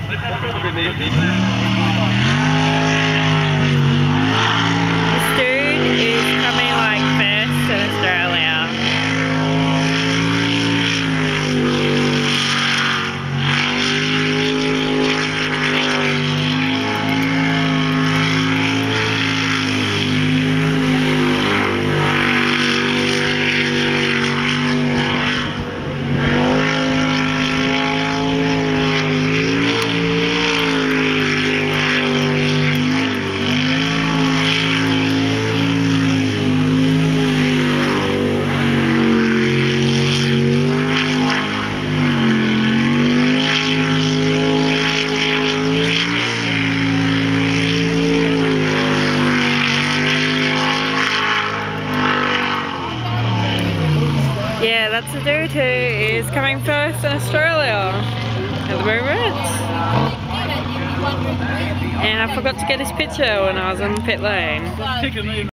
This dude is coming like first in Australia. Yeah, that's the dude who is coming first in Australia at the moment. And I forgot to get his picture when I was in pit lane.